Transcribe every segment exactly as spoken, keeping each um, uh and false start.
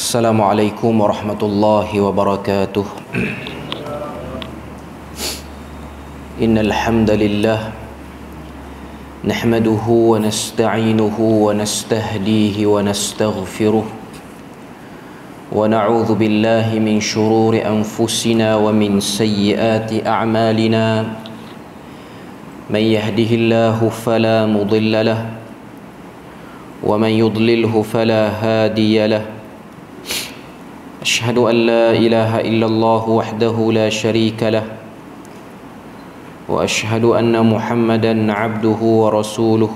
Assalamualaikum warahmatullahi wabarakatuh. Innal hamdalillah nahmaduhu wa nasta'inuhu wa nastahdihi wa nastaghfiruh wa na'udzu billahi min shururi anfusina wa min sayyiati a'malina. Man yahdihillahu fala mudilla lahu wa man yudlilhu fala hadiya lahu. أشهد أن لا إله إلا الله وحده لا شريك له وأشهد أن محمدا عبده ورسوله.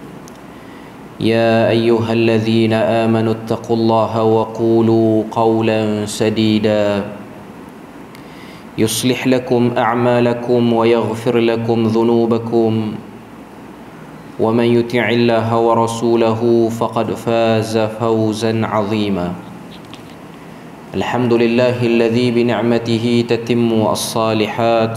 يا أيها الذين آمنوا اتقوا الله وقولوا قولا سديدا يصلح لكم أعمالكم ويغفر لكم ذنوبكم ومن يطع الله ورسوله فقد فاز فوزا عظيما. الحمد لله الذي بنعمته تتم الصالحات.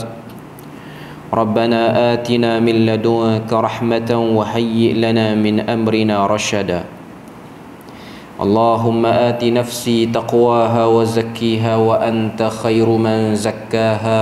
ربنا آتنا من لدنك رحمة وهيئ لنا من أمرنا رشدا. اللهم آت نفسي تقواها وزكيها وأنت خير من زكاها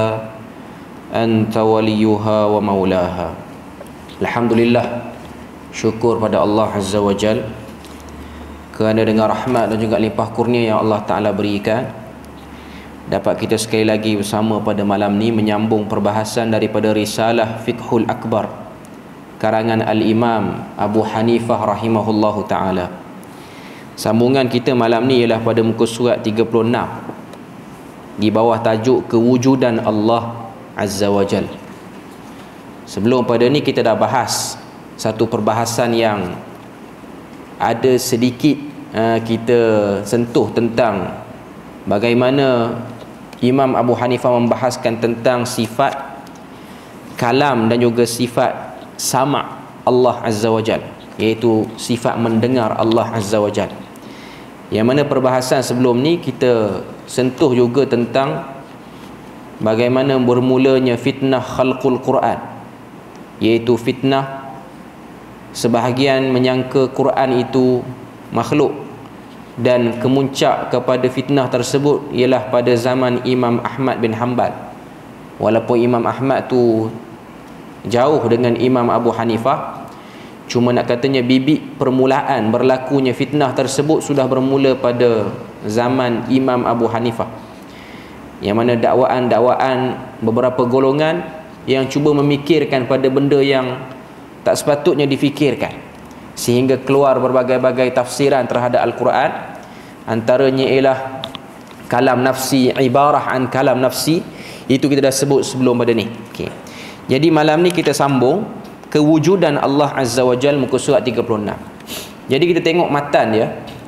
أنت وليها ومولاها. الحمد لله, syukur pada Allah Azza wa Jal kerana dengan rahmat dan juga limpah kurnia yang Allah Ta'ala berikan, dapat kita sekali lagi bersama pada malam ni menyambung perbahasan daripada Risalah Fiqhul Akbar karangan Al-Imam Abu Hanifah rahimahullahu ta'ala. Sambungan kita malam ni ialah pada muka surat tiga puluh enam di bawah tajuk Kewujudan Allah Azza wa Jal. Sebelum pada ni kita dah bahas satu perbahasan yang ada sedikit uh, kita sentuh tentang bagaimana Imam Abu Hanifah membahaskan tentang sifat kalam dan juga sifat sama' Allah Azza wa Jal, iaitu sifat mendengar Allah Azza wa Jal. Yang mana perbahasan sebelum ni kita sentuh juga tentang bagaimana bermulanya fitnah khalqul Quran, iaitu fitnah sebahagian menyangka Quran itu makhluk, dan kemuncak kepada fitnah tersebut ialah pada zaman Imam Ahmad bin Hanbal. Walaupun Imam Ahmad tu jauh dengan Imam Abu Hanifah, cuma nak katanya bibit permulaan berlakunya fitnah tersebut sudah bermula pada zaman Imam Abu Hanifah, yang mana dakwaan-dakwaan beberapa golongan yang cuba memikirkan pada benda yang tak sepatutnya difikirkan, sehingga keluar berbagai-bagai tafsiran terhadap Al-Quran. Antaranya ialah kalam nafsi, ibarah an kalam nafsi. Itu kita dah sebut sebelum pada ni. Okay. Jadi malam ni kita sambung Kewujudan Allah Azza wa Jal, muka surat tiga puluh enam. Jadi kita tengok matan dia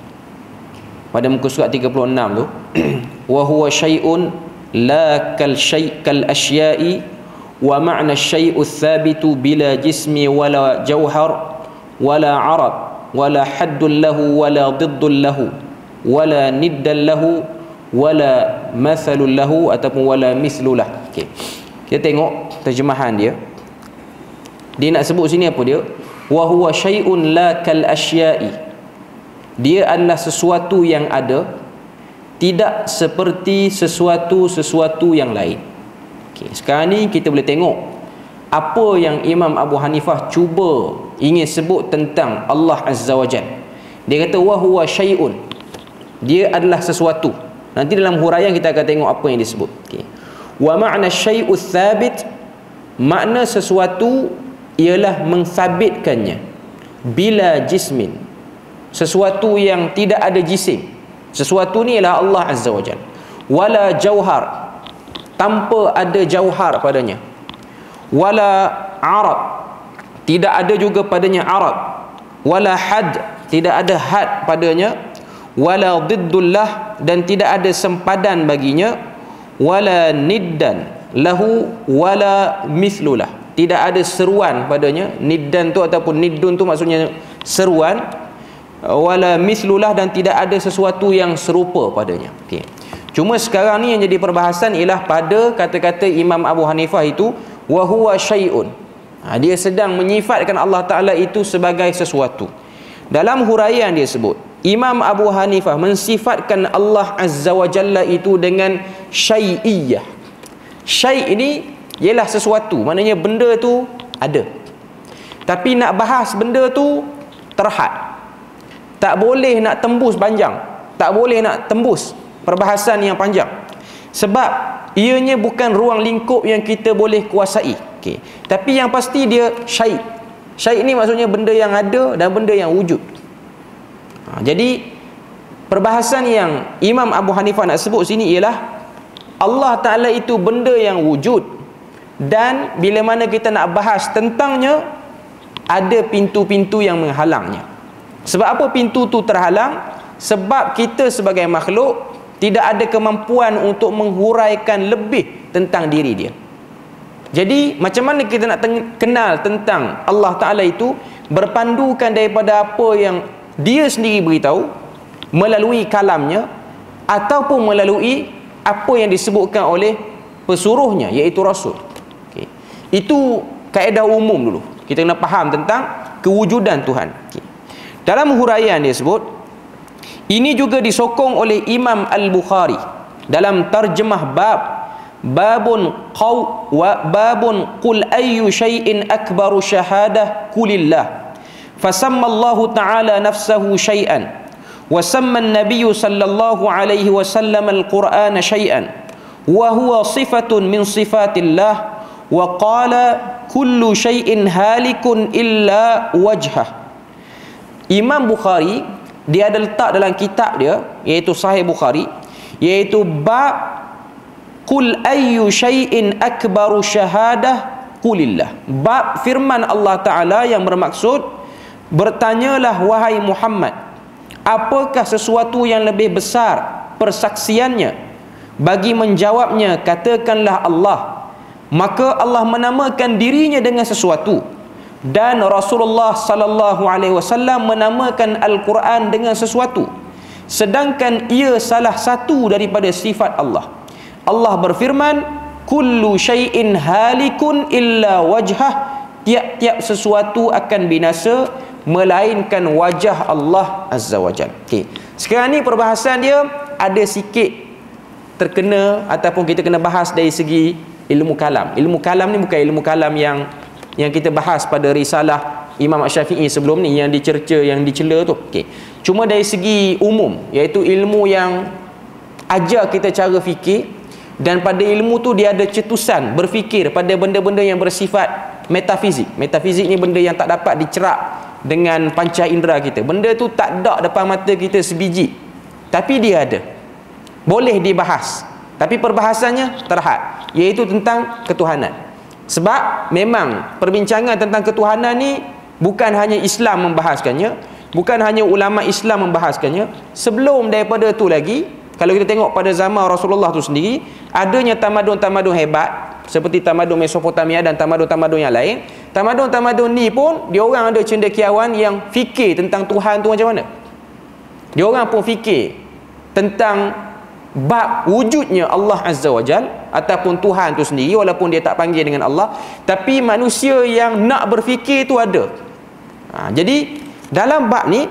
pada muka surat tiga puluh enam tu. Wa huwa syai'un la kal syai' kal asya'i wa ma'na syai'u thabitu bila jismi wala jauhar wala arab wala haddun lahu wala diddun lahu wala niddan lahu wala mathalun lahu ataupun wala mislulah. Okay. Kita tengok terjemahan dia. Dia nak sebut sini apa dia? Wa huwa syai'un la kal asya'i. Dia adalah sesuatu yang ada, tidak seperti sesuatu-sesuatu yang lain. Okay. Sekarang ni kita boleh tengok apa yang Imam Abu Hanifah cuba ingin sebut tentang Allah Azza wa Jalla. Dia kata wa huwa syai'un, dia adalah sesuatu. Nanti dalam huraian kita akan tengok apa yang disebut. Okay. Wa ma'na syai'u thabit, makna sesuatu ialah mensabitkannya, bila jismin, sesuatu yang tidak ada jisim. Sesuatu ni ialah Allah Azza wa Jalla. Wala jauhar, tanpa ada jauhar padanya. Wala arab, tidak ada juga padanya arab. Wala had, tidak ada had padanya. Wala diddullah, dan tidak ada sempadan baginya. Wala niddan lahu wala mislulah, tidak ada seruan padanya. Niddan tu ataupun niddun tu maksudnya seruan. Wala mislulah, dan tidak ada sesuatu yang serupa padanya. Okey. Cuma sekarang ni yang jadi perbahasan ialah pada kata-kata Imam Abu Hanifah itu wa huwa syai'un. Ha, dia sedang menyifatkan Allah Ta'ala itu sebagai sesuatu. Dalam huraian dia sebut Imam Abu Hanifah mensifatkan Allah Azza wa Jalla itu dengan syai'iyah. Syai' ini ialah sesuatu, maknanya benda tu ada. Tapi nak bahas benda tu terhad. Tak boleh nak tembus panjang, tak boleh nak tembus perbahasan yang panjang. Sebab ianya bukan ruang lingkup yang kita boleh kuasai. Okey. Tapi yang pasti dia syai'. Syai' ni maksudnya benda yang ada dan benda yang wujud. Ha, jadi perbahasan yang Imam Abu Hanifah nak sebut sini ialah Allah Ta'ala itu benda yang wujud, dan bila mana kita nak bahas tentangnya ada pintu-pintu yang menghalangnya. Sebab apa pintu tu terhalang? Sebab kita sebagai makhluk tidak ada kemampuan untuk menghuraikan lebih tentang diri dia. Jadi macam mana kita nak ten- kenal tentang Allah Ta'ala itu? Berpandukan daripada apa yang dia sendiri beritahu melalui kalamnya, ataupun melalui apa yang disebutkan oleh pesuruhnya, iaitu Rasul. Okay. Itu kaedah umum dulu. Kita kena faham tentang kewujudan Tuhan. Okay. Dalam huraian dia sebut, ini juga disokong oleh Imam Al-Bukhari dalam tarjemah bab babun qaw wa babun qul ayyu syai'in akbaru syahadah kulillah. فسمى الله تعالى نفسه شيئا وسمى النبي صلى الله عليه وسلم القرآن شيئا وهو صفة من صفات الله وقال كل شيء هالك إلا وجهه. Imam Bukhari dia ada letak dalam kitab dia, iaitu Sahih Bukhari, iaitu bab qul ayyu syai'in akbaru syahadah qulillah. Bab firman Allah Ta'ala yang bermaksud, bertanyalah wahai Muhammad, apakah sesuatu yang lebih besar persaksiannya? Bagi menjawabnya, katakanlah Allah. Maka Allah menamakan dirinya dengan sesuatu, dan Rasulullah sallallahu alaihi wasallam menamakan Al-Quran dengan sesuatu, sedangkan ia salah satu daripada sifat Allah. Allah berfirman, kullu syai'in halikun illa wajhah. Tiap-tiap sesuatu akan binasa melainkan wajah Allah Azza wa Jalla. Okey. Sekarang ni perbahasan dia ada sikit terkena, ataupun kita kena bahas dari segi ilmu kalam. Ilmu kalam ni bukan ilmu kalam yang yang kita bahas pada risalah Imam Syafi'i sebelum ni, yang dicerca, yang dicela tu. Okey. Cuma dari segi umum, iaitu ilmu yang ajar kita cara fikir, dan pada ilmu tu dia ada cetusan berfikir pada benda-benda yang bersifat metafizik. Metafizik ni benda yang tak dapat dicerak dengan panca indera kita. Benda tu tak ada depan mata kita sebiji, tapi dia ada, boleh dibahas, tapi perbahasannya terhad, iaitu tentang ketuhanan. Sebab memang perbincangan tentang ketuhanan ni bukan hanya Islam membahaskannya, bukan hanya ulama Islam membahaskannya. Sebelum daripada tu lagi, kalau kita tengok pada zaman Rasulullah tu sendiri, adanya tamadun-tamadun hebat seperti tamadun Mesopotamia dan tamadun-tamadun yang lain. Tamadun-tamadun ni pun diorang ada cendekiawan yang fikir tentang Tuhan tu macam mana. Diorang pun fikir tentang bab wujudnya Allah Azza wa Jal, ataupun Tuhan tu sendiri, walaupun dia tak panggil dengan Allah, tapi manusia yang nak berfikir tu ada. Ha, jadi dalam bab ni,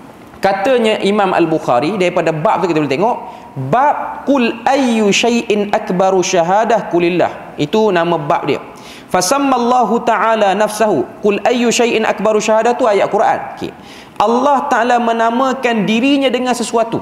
katanya Imam Al-Bukhari, daripada bab tu kita boleh tengok bab qul ayyu syai'in akbaru syahadah kulillah. Itu nama bab dia. Fasammallahu ta'ala nafsahu qul ayyu syai'in akbaru syahadah, tu ayat Quran. Okay. Allah Ta'ala menamakan dirinya dengan sesuatu.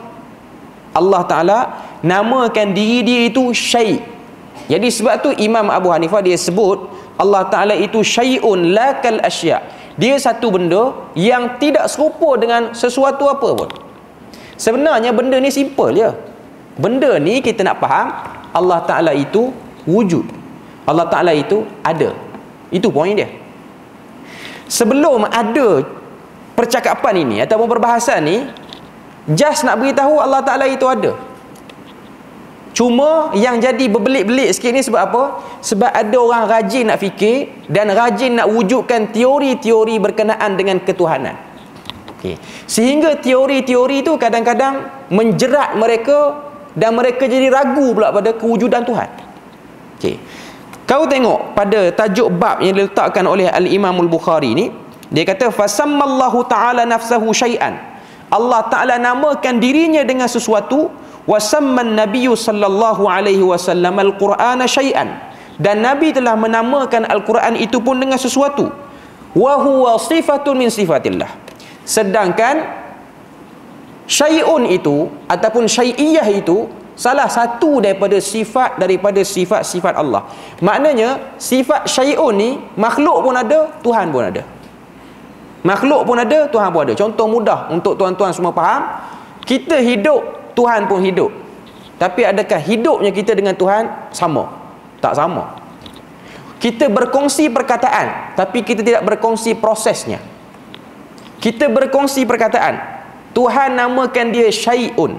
Allah Ta'ala namakan diri dia itu syai'. Jadi sebab tu Imam Abu Hanifah dia sebut Allah Ta'ala itu syai'un la kal asya'. Dia satu benda yang tidak serupa dengan sesuatu apa pun. Sebenarnya benda ni simple je. Benda ni kita nak faham, Allah Ta'ala itu wujud, Allah Ta'ala itu ada. Itu poin dia. Sebelum ada percakapan ini ataupun perbahasan ni, just nak beritahu Allah Ta'ala itu ada. Cuma yang jadi berbelit-belit sikit ni sebab apa? Sebab ada orang rajin nak fikir dan rajin nak wujudkan teori-teori berkenaan dengan ketuhanan. Okay. Sehingga teori-teori itu kadang-kadang menjerat mereka dan mereka jadi ragu pula pada kewujudan Tuhan. Okay. Kau tengok pada tajuk bab yang diletakkan oleh Al-Imam Al-Bukhari ni, dia kata fasammallahu ta'ala nafsahu syai'an. Allah Ta'ala namakan dirinya dengan sesuatu. Wasamman nabiyyu sallallahu alaihi wasallam al-Qur'ana syai'an, dan Nabi telah menamakan Al-Quran itu pun dengan sesuatu. Wa huwa sifatun min sifatillah, sedangkan syai'un itu ataupun syai'iyah itu salah satu daripada sifat daripada sifat-sifat Allah. Maknanya sifat syai'un ni makhluk pun ada, Tuhan pun ada. Makhluk pun ada, Tuhan pun ada. Contoh mudah untuk tuan-tuan semua faham. Kita hidup, Tuhan pun hidup. Tapi adakah hidupnya kita dengan Tuhan sama? Tak sama. Kita berkongsi perkataan, tapi kita tidak berkongsi prosesnya. Kita berkongsi perkataan, Tuhan namakan dia syai'un.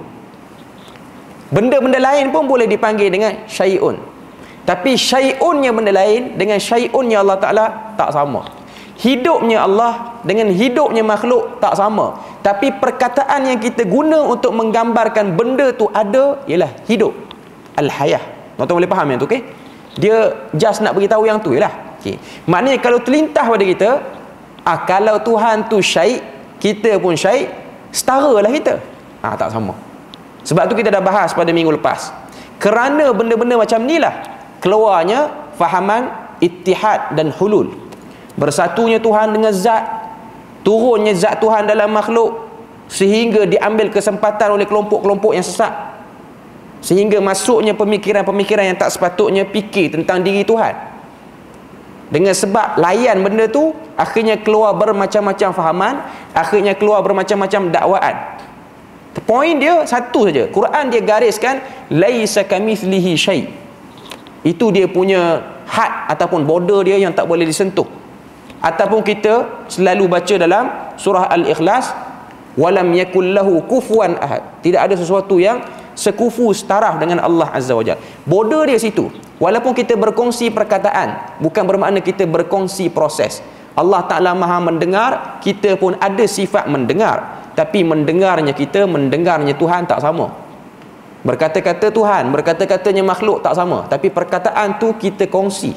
Benda-benda lain pun boleh dipanggil dengan syai'un, tapi syai'unnya benda lain dengan syai'unnya Allah Ta'ala tak sama. Hidupnya Allah dengan hidupnya makhluk tak sama, tapi perkataan yang kita guna untuk menggambarkan benda tu ada ialah hidup, al-hayah. Tuan-tuan boleh faham yang tu, okey? Dia just nak beritahu yang tu ialah, okey. Maknanya kalau terlintas pada kita, ah kalau Tuhan tu syai', kita pun syai', setaralah kita. Ah tak sama. Sebab tu kita dah bahas pada minggu lepas. Kerana benda-benda macam ni lah keluarnya fahaman ittihad dan hulul. Bersatunya Tuhan dengan zat, turunnya zat Tuhan dalam makhluk, sehingga diambil kesempatan oleh kelompok-kelompok yang sesat, sehingga masuknya pemikiran-pemikiran yang tak sepatutnya fikir tentang diri Tuhan. Dengan sebab layan benda tu, akhirnya keluar bermacam-macam fahaman, akhirnya keluar bermacam-macam dakwaan. Poin dia satu saja. Quran dia gariskan laisa kamitslihi syai'. Itu dia punya had ataupun border dia yang tak boleh disentuh. Ataupun kita selalu baca dalam surah Al-Ikhlas, walam yakul lahu kufuwan ahad. Tidak ada sesuatu yang sekufu setaraf dengan Allah Azza wa Jalla. Border dia situ. Walaupun kita berkongsi perkataan, bukan bermakna kita berkongsi proses. Allah Ta'ala Maha mendengar, kita pun ada sifat mendengar, tapi mendengarnya kita, mendengarnya Tuhan tak sama. Berkata-kata Tuhan, berkata-katanya makhluk tak sama, tapi perkataan tu kita kongsi.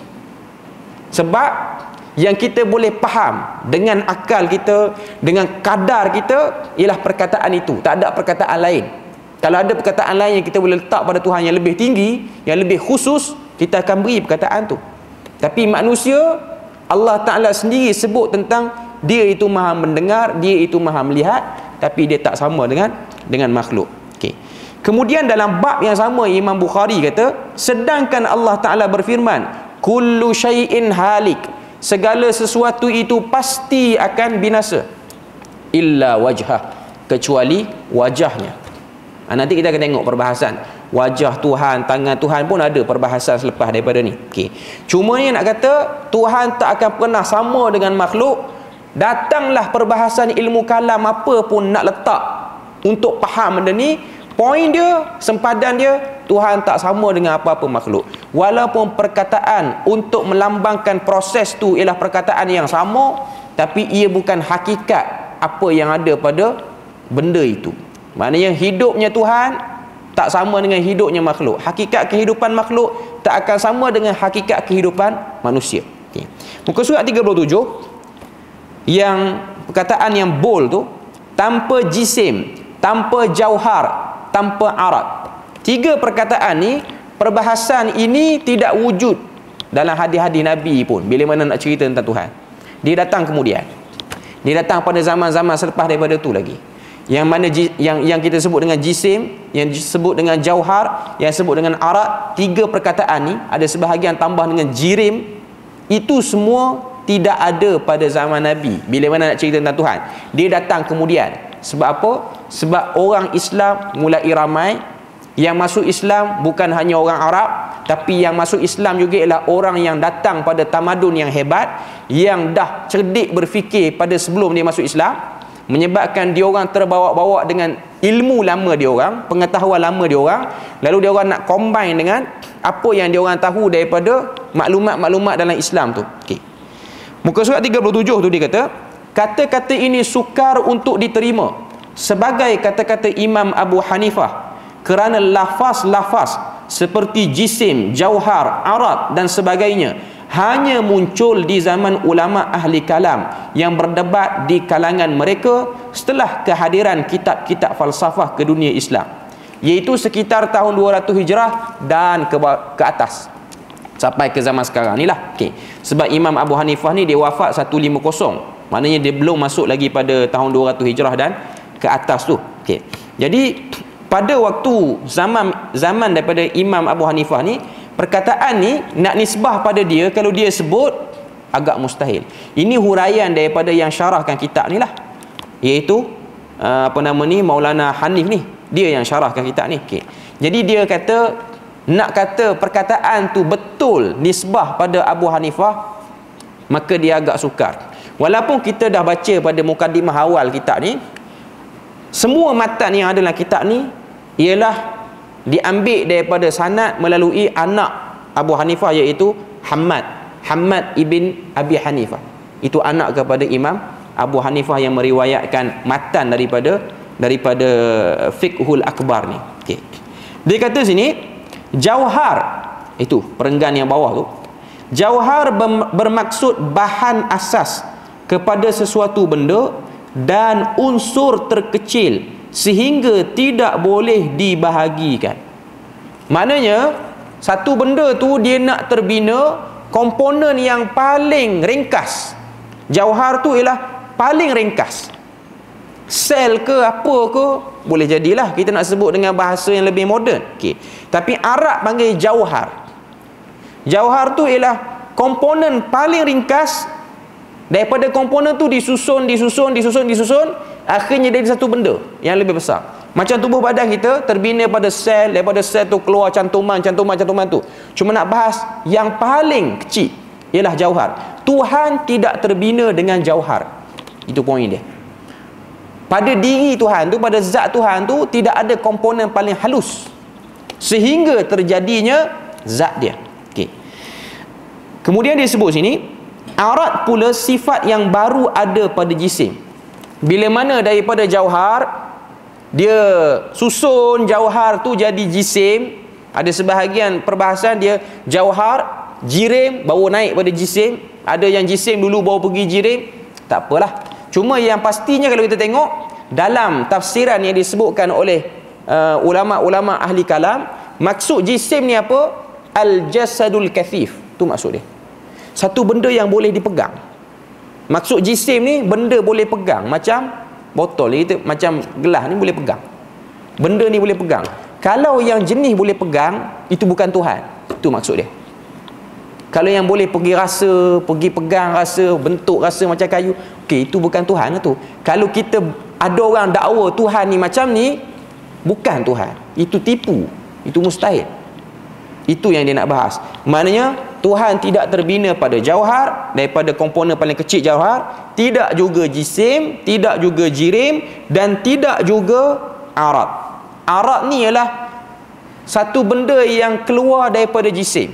Sebab yang kita boleh faham dengan akal kita, dengan kadar kita, ialah perkataan itu. Tak ada perkataan lain. Kalau ada perkataan lain yang kita boleh letak pada Tuhan yang lebih tinggi, yang lebih khusus, kita akan beri perkataan tu. Tapi manusia, Allah Ta'ala sendiri sebut tentang dia itu maha mendengar, dia itu maha melihat, tapi dia tak sama dengan dengan makhluk. Okay. Kemudian dalam bab yang sama, Imam Bukhari kata, sedangkan Allah Ta'ala berfirman, kullu syai'in halik, segala sesuatu itu pasti akan binasa, illa wajhah, kecuali wajahnya. Ha, nanti kita akan tengok perbahasan wajah Tuhan, tangan Tuhan pun ada perbahasan selepas daripada ni. Okey. Cuma ni nak kata Tuhan tak akan pernah sama dengan makhluk. Datanglah perbahasan ilmu kalam apa pun nak letak untuk faham benda ni, poin dia, sempadan dia, Tuhan tak sama dengan apa-apa makhluk. Walaupun perkataan untuk melambangkan proses tu ialah perkataan yang sama, tapi ia bukan hakikat apa yang ada pada benda itu. Maknanya hidupnya Tuhan tak sama dengan hidupnya makhluk. Hakikat kehidupan makhluk tak akan sama dengan hakikat kehidupan manusia. Okay. Muka surat tiga puluh tujuh, yang perkataan yang bold tu, tanpa jisim, tanpa jauhar, tanpa arat. Tiga perkataan ni, perbahasan ini tidak wujud dalam hadis-hadis Nabi pun bila mana nak cerita tentang Tuhan. Dia datang kemudian. Dia datang pada zaman-zaman selepas daripada tu lagi. Yang mana yang yang kita sebut dengan jisim, yang disebut dengan jauhar, yang disebut dengan arat, tiga perkataan ni, ada sebahagian tambah dengan jirim, itu semua tidak ada pada zaman Nabi bila mana nak cerita tentang Tuhan. Dia datang kemudian. Sebab apa? Sebab orang Islam mulai ramai. Yang masuk Islam bukan hanya orang Arab, tapi yang masuk Islam juga ialah orang yang datang pada tamadun yang hebat, yang dah cerdik berfikir pada sebelum dia masuk Islam, menyebabkan dia orang terbawa-bawa dengan ilmu lama dia orang, pengetahuan lama dia orang, lalu dia orang nak combine dengan apa yang dia orang tahu daripada maklumat-maklumat dalam Islam tu. Okey. Muka surat tiga puluh tujuh tu dia kata, kata-kata ini sukar untuk diterima sebagai kata-kata Imam Abu Hanifah, kerana lafaz-lafaz seperti jisim, jauhar, arat dan sebagainya hanya muncul di zaman ulama ahli kalam yang berdebat di kalangan mereka setelah kehadiran kitab-kitab falsafah ke dunia Islam, iaitu sekitar tahun dua ratus Hijrah dan ke, ke atas sampai ke zaman sekarang ni lah. Okay. Sebab Imam Abu Hanifah ni dia wafat seratus lima puluh, maknanya dia belum masuk lagi pada tahun dua ratus Hijrah dan ke atas tu. Okay. Jadi pada waktu zaman zaman daripada Imam Abu Hanifah ni, perkataan ni nak nisbah pada dia, kalau dia sebut agak mustahil. Ini huraian daripada yang syarahkan kitab ni lah, iaitu uh, apa nama ni, Maulana Hanif ni, dia yang syarahkan kitab ni. Okay. Jadi dia kata, nak kata perkataan tu betul nisbah pada Abu Hanifah, maka dia agak sukar. Walaupun kita dah baca pada mukadimah awal kitab ni, semua matan yang ada dalam kitab ni ialah diambil daripada sanad melalui anak Abu Hanifah, iaitu Hamad Hamad ibn Abi Hanifah. Itu anak kepada Imam Abu Hanifah yang meriwayatkan matan daripada daripada Fiqhul Akbar ni. Okey. Dia kata sini, jauhar, itu perenggan yang bawah tu, jauhar bermaksud bahan asas kepada sesuatu benda dan unsur terkecil sehingga tidak boleh dibahagikan. Maknanya satu benda tu dia nak terbina komponen yang paling ringkas. Jauhar tu ialah paling ringkas. Sel ke apa ke boleh jadilah kita nak sebut dengan bahasa yang lebih moden. Okey. Tapi Arab panggil jauhar. Jauhar tu ialah komponen paling ringkas. Daripada komponen tu disusun, disusun, disusun, disusun, akhirnya jadi satu benda yang lebih besar. Macam tubuh badan kita terbina pada sel, daripada sel tu keluar cantuman, cantuman, cantuman tu. Cuma nak bahas yang paling kecil ialah jauhar. Tuhan tidak terbina dengan jauhar. Itu poin dia. Pada diri Tuhan tu, pada zat Tuhan tu tidak ada komponen paling halus sehingga terjadinya zat dia. Okey. Kemudian dia sebut sini, arad pula sifat yang baru ada pada jisim. Bila mana daripada jauhar, dia susun jauhar tu jadi jisim. Ada sebahagian perbahasan dia jauhar, jirim baru naik pada jisim. Ada yang jisim dulu baru pergi jirim. Tak apalah. Cuma yang pastinya kalau kita tengok dalam tafsiran yang disebutkan oleh uh, ulama-ulama ahli kalam, maksud jisim ni apa? Al-jasadul kathif. Tu maksud dia. Satu benda yang boleh dipegang. Maksud jisim ni benda boleh pegang. Macam botol ni, kita, macam gelas ni boleh pegang. Benda ni boleh pegang. Kalau yang jenis boleh pegang, itu bukan Tuhan. Itu maksud dia. Kalau yang boleh pergi rasa, pergi pegang rasa, bentuk rasa macam kayu, okey, itu bukan Tuhan tu. Kalau kita ada orang dakwa Tuhan ni macam ni, bukan Tuhan. Itu tipu. Itu mustahil. Itu yang dia nak bahas. Maknanya Tuhan tidak terbina pada jauhar, daripada komponen paling kecil jauhar, tidak juga jisim, tidak juga jirim, dan tidak juga arad. Arad ni ialah satu benda yang keluar daripada jisim.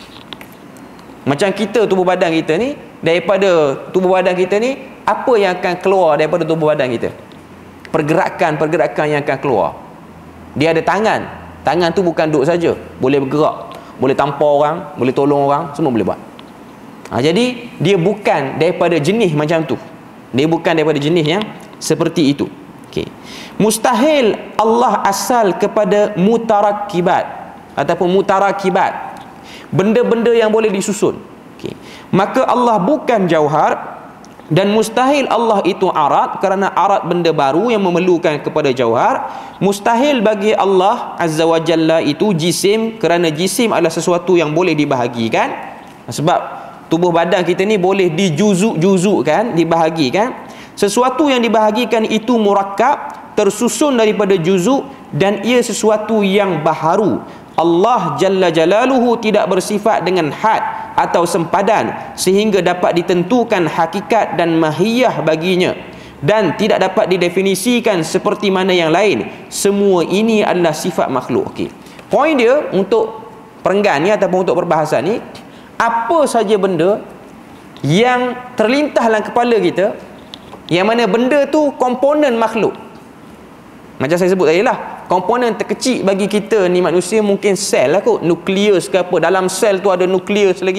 Macam kita, tubuh badan kita ni, daripada tubuh badan kita ni, apa yang akan keluar daripada tubuh badan kita? Pergerakan-pergerakan yang akan keluar. Dia ada tangan. Tangan tu bukan duduk saja, boleh bergerak, boleh tampar orang, boleh tolong orang, semua boleh buat. Ha, jadi dia bukan daripada jenis macam tu. Dia bukan daripada jenis yang seperti itu. Okey. Mustahil Allah asal kepada mutarakkibat ataupun mutarakibat, benda-benda yang boleh disusun. Okey. Maka Allah bukan jauhar, dan mustahil Allah itu arad, kerana arad benda baru yang memerlukan kepada jauhar. Mustahil bagi Allah Azza wa Jalla itu jisim, kerana jisim adalah sesuatu yang boleh dibahagikan. Sebab tubuh badan kita ni boleh dijuzuk-juzukkan, dibahagikan. Sesuatu yang dibahagikan itu murakkab, tersusun daripada juzuk, dan ia sesuatu yang baharu. Allah Jalla Jalaluhu tidak bersifat dengan had atau sempadan sehingga dapat ditentukan hakikat dan mahiyah baginya, dan tidak dapat didefinisikan seperti mana yang lain. Semua ini adalah sifat makhluk. Okey. Poin dia untuk perenggan ni ataupun untuk perbahasan ni, apa saja benda yang terlintas dalam kepala kita, yang mana benda tu komponen makhluk. Macam saya sebut tadi lah, komponen terkecil bagi kita ni manusia mungkin sel lah kot, nukleus ke apa. Dalam sel tu ada nukleus lagi,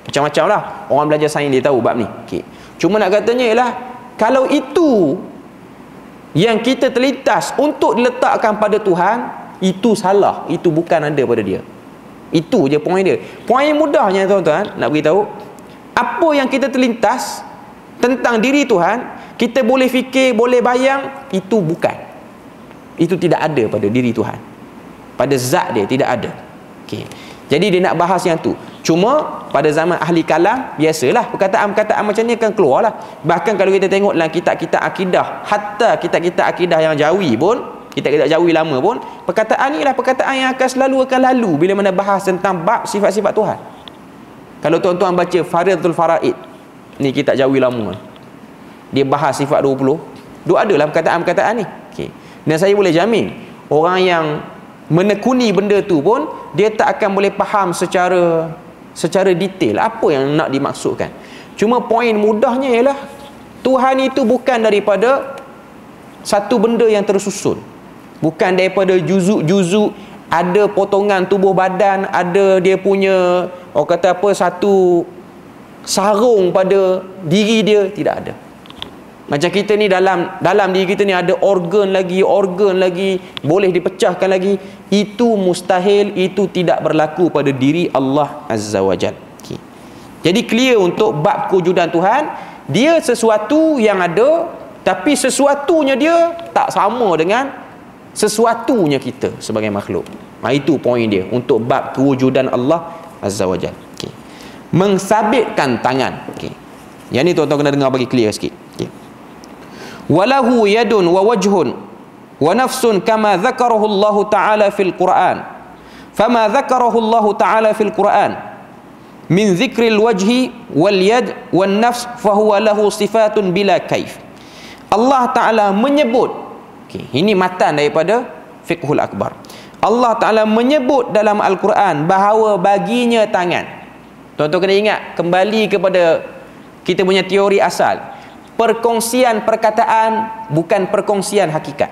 Macam-macam lah. Orang belajar sains dia tahu bab ni. Okay. Cuma nak katanya ialah, kalau itu yang kita terlintas untuk diletakkan pada Tuhan, itu salah. Itu bukan ada pada dia. Itu je poin dia. Poin mudahnya tuan-tuan, nak beritahu, apa yang kita terlintas tentang diri Tuhan, kita boleh fikir, boleh bayang, itu bukan. Itu tidak ada pada diri Tuhan. Pada zat dia tidak ada. Okay. Jadi dia nak bahas yang tu. Cuma pada zaman ahli kalam, biasalah perkataan-perkataan macam ni akan keluar lah. Bahkan kalau kita tengok dalam kitab-kitab akidah, hatta kitab-kitab akidah yang jawi pun, kitab-kitab jawi lama pun, perkataan ni lah perkataan yang akan selalu akan lalu bila mana bahas tentang bab sifat-sifat Tuhan. Kalau tuan-tuan baca Faridatul Faraid, ni kitab jawi lama, dia bahas sifat dua puluh, dua adalah perkataan-perkataan ni. Okay. Dan saya boleh jamin, orang yang menekuni benda tu pun, dia tak akan boleh faham secara secara detail apa yang nak dimaksudkan. Cuma poin mudahnya ialah, Tuhan itu bukan daripada satu benda yang tersusun, bukan daripada juzuk-juzuk, ada potongan tubuh badan, ada dia punya, orang kata apa, satu sarung pada diri dia, tidak ada. Macam kita ni dalam dalam diri kita ni ada organ lagi, organ lagi, boleh dipecahkan lagi. Itu mustahil, itu tidak berlaku pada diri Allah Azza wa Jal. Okay. Jadi clear untuk bab kewujudan Tuhan, dia sesuatu yang ada, tapi sesuatunya dia tak sama dengan sesuatunya kita sebagai makhluk. Ha, itu poin dia untuk bab kewujudan Allah Azza wa Jal. Okay. Mensabitkan tangan. Okay. Yang ni tuan-tuan kena dengar bagi clear sikit. Okay. Walahu yadun wa wajhun wa nafsun kama dzakarahu Allah Ta'ala fil Quran. Fama dzakarahu Allah Ta'ala fil Quran min dzikril wajhi wal yad wan nafs fahuwa lahu sifatun bila kaif. Allah Ta'ala menyebut, okay, ini matan daripada Fiqhul Akbar. Allah Ta'ala menyebut dalam Al-Quran bahawa baginya tangan. Tuan-tuan kena ingat, kembali kepada kita punya teori asal. Perkongsian perkataan bukan perkongsian hakikat.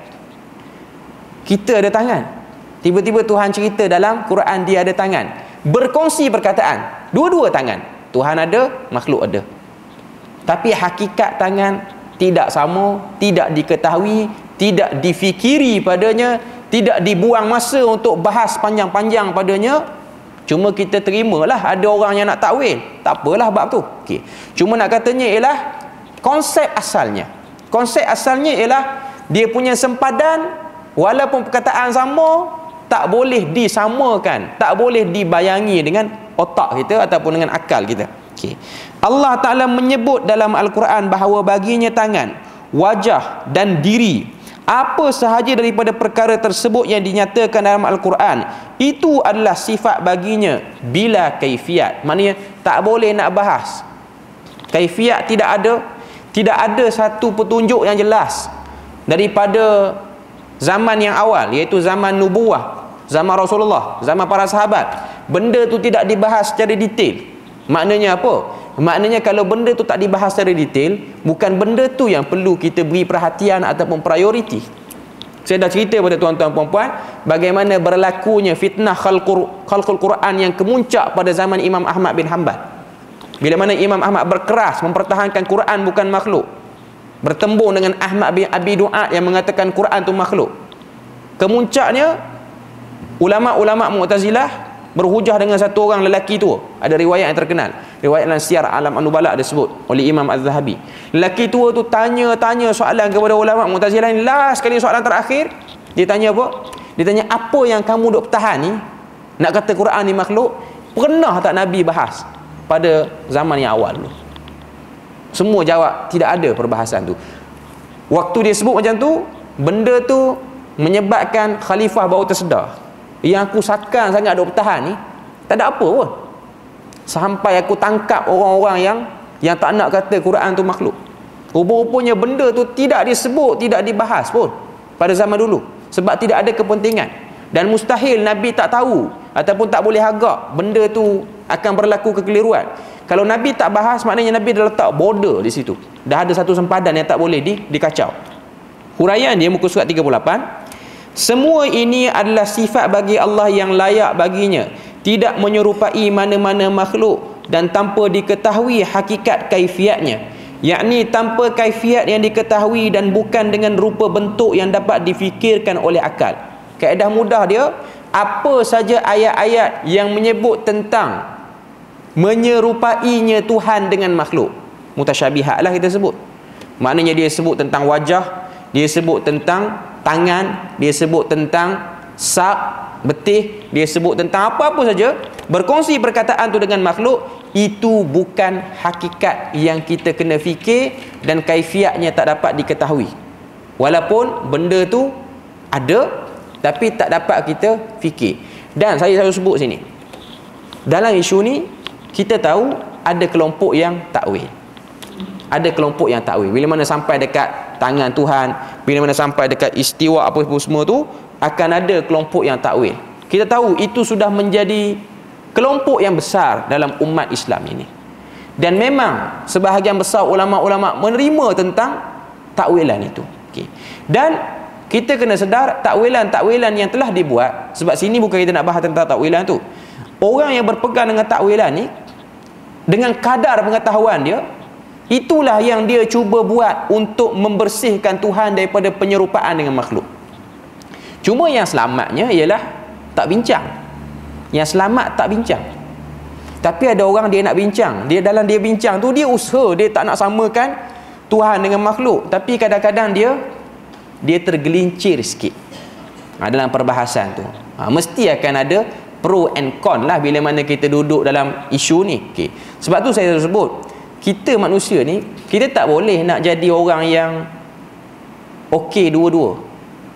Kita ada tangan. Tiba-tiba Tuhan cerita dalam Quran dia ada tangan. Berkongsi perkataan, dua-dua tangan. Tuhan ada, makhluk ada. Tapi hakikat tangan tidak sama, tidak diketahui, tidak difikiri padanya, tidak dibuang masa untuk bahas panjang-panjang padanya. Cuma kita terimalah ada orang yang nak takwil. Tak apalah bab tu. Okay. Cuma nak katanya ialah konsep asalnya. Konsep asalnya ialah dia punya sempadan, walaupun perkataan sama, tak boleh disamakan, tak boleh dibayangi dengan otak kita ataupun dengan akal kita. Okay. Allah Ta'ala menyebut dalam Al-Quran bahawa baginya tangan, wajah dan diri. Apa sahaja daripada perkara tersebut yang dinyatakan dalam Al-Quran, itu adalah sifat baginya bila kaifiat. Maknanya tak boleh nak bahas. Kaifiat tidak ada. Tidak ada satu petunjuk yang jelas daripada zaman yang awal, iaitu zaman nubuwah, zaman Rasulullah, zaman para sahabat. Benda tu tidak dibahas secara detail. Maknanya apa? Maknanya kalau benda tu tak dibahas secara detail, bukan benda tu yang perlu kita beri perhatian ataupun prioriti. Saya dah cerita pada tuan-tuan puan-puan bagaimana berlakunya fitnah khalqul, khalqul Quran yang kemuncak pada zaman Imam Ahmad bin Hanbal. Bila mana Imam Ahmad berkeras mempertahankan Quran bukan makhluk, bertembung dengan Ahmad bin Abi Du'ad yang mengatakan Quran tu makhluk. Kemuncaknya ulama-ulama Mu'tazilah berhujah dengan satu orang lelaki tua. Ada riwayat yang terkenal, riwayat dalam Syiar Alam An-Nubala disebut oleh Imam Az-Zahabi. Lelaki tua tu tanya-tanya soalan kepada ulama Mu'tazilah. Last sekali soalan terakhir, dia tanya apa? Dia tanya, apa yang kamu duk tahan ni, nak kata Quran ni makhluk, pernah tak Nabi bahas pada zaman yang awal dulu? Semua jawab tidak ada perbahasan tu. Waktu dia sebut macam tu, benda tu menyebabkan khalifah baru tersedar, yang aku sakan sangat duk bertahan ni tak ada apa pun, sampai aku tangkap orang-orang yang yang tak nak kata Quran tu makhluk. Rupa-rupanya benda tu tidak disebut, tidak dibahas pun pada zaman dulu, sebab tidak ada kepentingan. Dan mustahil Nabi tak tahu ataupun tak boleh agak benda tu akan berlaku kekeliruan. Kalau Nabi tak bahas, maknanya Nabi dah letak border di situ. Dah ada satu sempadan yang tak boleh di, dikacau. Huraian dia muka surat tiga puluh lapan. Semua ini adalah sifat bagi Allah yang layak baginya, tidak menyerupai mana-mana makhluk, dan tanpa diketahui hakikat kaifiatnya, yakni tanpa kaifiat yang diketahui dan bukan dengan rupa bentuk yang dapat difikirkan oleh akal. Kaedah mudah dia, apa saja ayat-ayat yang menyebut tentang menyerupainya Tuhan dengan makhluk, mutasyabihat lah kita sebut. Maknanya dia sebut tentang wajah, dia sebut tentang tangan, dia sebut tentang sak, betih, dia sebut tentang apa-apa saja berkongsi perkataan tu dengan makhluk, itu bukan hakikat yang kita kena fikir dan kaifiatnya tak dapat diketahui. Walaupun benda tu ada tapi tak dapat kita fikir. Dan saya selalu sebut sini, dalam isu ni kita tahu ada kelompok yang takwil. Ada kelompok yang takwil. Bila mana sampai dekat tangan Tuhan, bila mana sampai dekat istiwa apa-apa semua tu, akan ada kelompok yang takwil. Kita tahu itu sudah menjadi kelompok yang besar dalam umat Islam ini. Dan memang sebahagian besar ulama-ulama menerima tentang takwilan itu. Okey. Dan kita kena sedar takwilan-takwilan yang telah dibuat, sebab sini bukan kita nak bahas tentang takwilan tu. Orang yang berpegang dengan takwilan ni, dengan kadar pengetahuan dia, itulah yang dia cuba buat untuk membersihkan Tuhan daripada penyerupaan dengan makhluk. Cuma yang selamatnya ialah tak bincang. Yang selamat tak bincang. Tapi ada orang dia nak bincang. Dia dalam dia bincang tu, dia usaha, dia tak nak samakan Tuhan dengan makhluk. Tapi kadang-kadang dia dia tergelincir sikit ha, dalam perbahasan tu. Ha, mesti akan ada pro and con lah bila mana kita duduk dalam isu ni. Okay. Sebab tu saya sebut, kita manusia ni, kita tak boleh nak jadi orang yang okey dua-dua.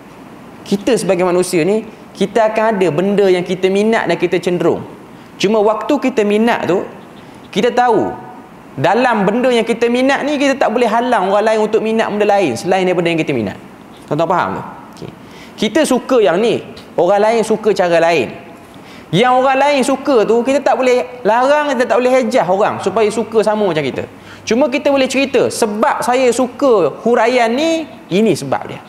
Kita sebagai manusia ni, kita akan ada benda yang kita minat dan kita cenderung. Cuma waktu kita minat tu, kita tahu dalam benda yang kita minat ni, kita tak boleh halang orang lain untuk minat benda lain selain daripada yang kita minat. Tuan-tuan faham tu? Okay. Kita suka yang ni, orang lain suka cara lain. Yang orang lain suka tu, kita tak boleh larang, kita tak boleh hejah orang supaya suka sama macam kita. Cuma kita boleh cerita, sebab saya suka huraian ni, ini sebab dia.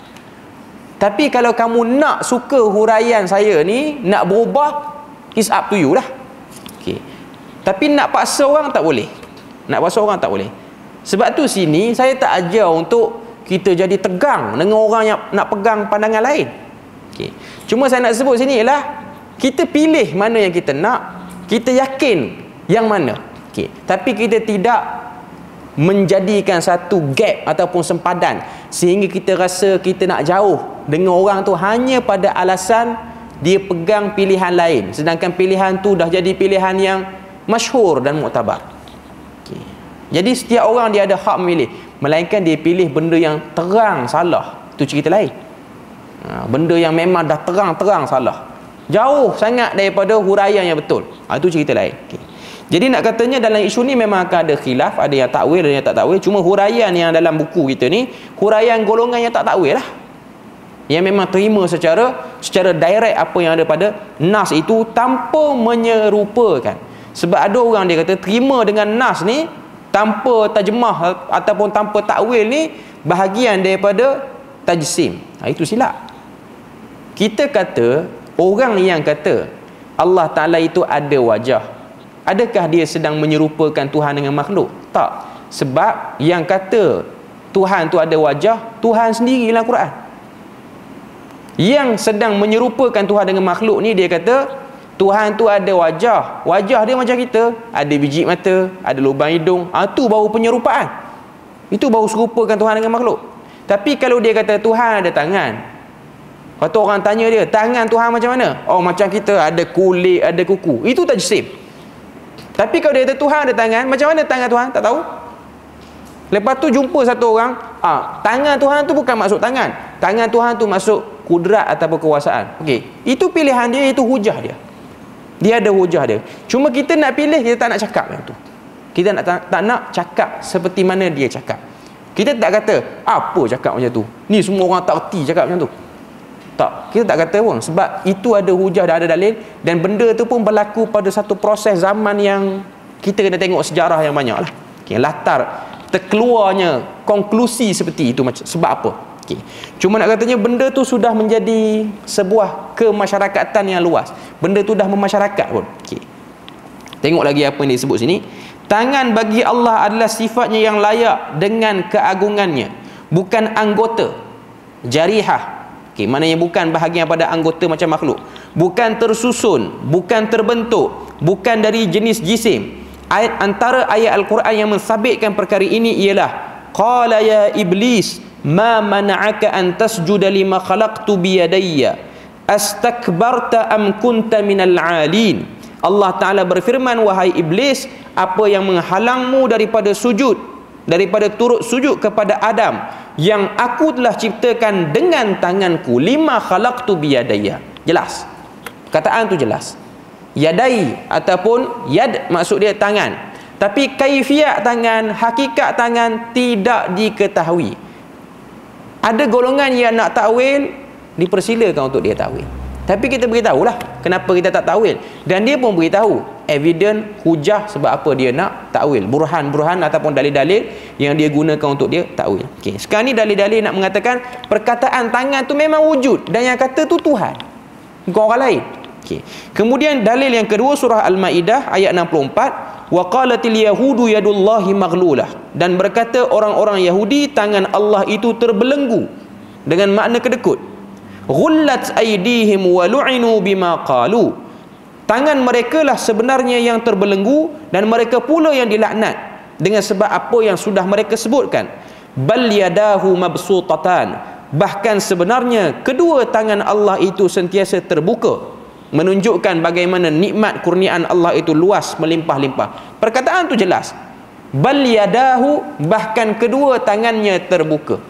Tapi kalau kamu nak suka huraian saya ni, nak berubah, it's up to you lah. Okay. Tapi nak paksa orang tak boleh. Nak paksa orang tak boleh. Sebab tu sini saya tak ajar untuk kita jadi tegang dengan orang yang nak pegang pandangan lain. Okay. Cuma saya nak sebut sini ialah kita pilih mana yang kita nak, kita yakin yang mana. Okay. Tapi kita tidak menjadikan satu gap ataupun sempadan sehingga kita rasa kita nak jauh dengan orang tu hanya pada alasan dia pegang pilihan lain, sedangkan pilihan tu dah jadi pilihan yang masyhur dan muktabar. Okay. Jadi setiap orang dia ada hak memilih, melainkan dia pilih benda yang terang salah, itu cerita lain. Ha, benda yang memang dah terang-terang salah, jauh sangat daripada huraian yang betul, ha, itu cerita lain. Okay. Jadi nak katanya dalam isu ni memang akan ada khilaf, ada yang takwil, ada yang tak takwil. Cuma huraian yang dalam buku kita ni, huraian golongan yang tak takwil lah, yang memang terima secara secara direct apa yang ada pada nas itu tanpa menyerupakan. Sebab ada orang dia kata terima dengan nas ni tanpa terjemah ataupun tanpa takwil ni bahagian daripada tajsim. Ha, itu silap. Kita kata, orang yang kata Allah Ta'ala itu ada wajah, adakah dia sedang menyerupakan Tuhan dengan makhluk? Tak. Sebab yang kata Tuhan tu ada wajah, Tuhan sendiri dalam Quran. Yang sedang menyerupakan Tuhan dengan makhluk ni, dia kata Tuhan tu ada wajah. Wajah dia macam kita, ada biji mata, ada lubang hidung. Ah, tu baru penyerupaan. Itu baru serupakan Tuhan dengan makhluk. Tapi kalau dia kata Tuhan ada tangan, waktu orang tanya dia, tangan Tuhan macam mana? Oh, macam kita, ada kulit, ada kuku. Itu tajsim. Tapi kalau dia kata Tuhan ada tangan, macam mana tangan Tuhan? Tak tahu. Lepas tu jumpa satu orang, ah, tangan Tuhan tu bukan maksud tangan. Tangan Tuhan tu maksud kudrat ataupun kekuasaan. Okey, itu pilihan dia, itu hujah dia. Dia ada hujah dia. Cuma kita nak pilih, kita tak nak cakap macam tu. Kita nak tak, tak nak cakap seperti mana dia cakap. Kita tak kata apa cakap macam tu, ni semua orang tak erti cakap macam tu. Tak, kita tak kata pun, sebab itu ada hujah dan ada dalil, dan benda tu pun berlaku pada satu proses zaman yang kita kena tengok sejarah yang banyak lah. Okay, latar terkeluarnya konklusi seperti itu macam sebab apa. Okay. Cuma nak katanya benda tu sudah menjadi sebuah kemasyarakatan yang luas. Benda tu dah memasyarakat pun. Okay. Tengok lagi apa yang disebut sini. Tangan bagi Allah adalah sifatnya yang layak dengan keagungannya, bukan anggota. Jarihah, okay, maknanya bukan bahagian pada anggota macam makhluk, bukan tersusun, bukan terbentuk, bukan dari jenis jisim. Ayat antara ayat Al-Quran yang mensabitkan perkara ini ialah qala ya iblis ma mana'aka an tasjuda lima khalaqtu biyadayya astakbarta am kunta minal 'alin. Allah Ta'ala berfirman, wahai iblis, apa yang menghalangmu daripada sujud, daripada turut sujud kepada Adam yang aku telah ciptakan dengan tanganku? Lima khalaqtu biyadayya. Jelas, kataan tu jelas. Yadai ataupun yad maksud dia tangan, tapi kaifiat tangan, hakikat tangan tidak diketahui. Ada golongan yang nak takwil, dipersilakan untuk dia takwil, tapi kita beritahulah kenapa kita tak takwil, dan dia pun beritahu evidence, hujah sebab apa dia nak takwil, burhan-burhan ataupun dalil-dalil yang dia gunakan untuk dia takwil. Okey, sekarang ni dalil-dalil nak mengatakan perkataan tangan tu memang wujud, dan yang kata tu Tuhan, bukan orang lain. Okey. Kemudian dalil yang kedua, surah Al-Maidah ayat enam puluh empat, wa qalatil yahudu yadullahi maghlulah, dan berkata orang-orang Yahudi tangan Allah itu terbelenggu, dengan makna kedekut. Ghullat aydihim wa lu'inu bima qalu, tangan mereka lah sebenarnya yang terbelenggu, dan mereka pula yang dilaknat dengan sebab apa yang sudah mereka sebutkan. Bal yadahu mabsutatan, bahkan sebenarnya kedua tangan Allah itu sentiasa terbuka, menunjukkan bagaimana nikmat kurniaan Allah itu luas melimpah-limpah. Perkataan tu jelas, bal yadahu, bahkan kedua tangannya terbuka.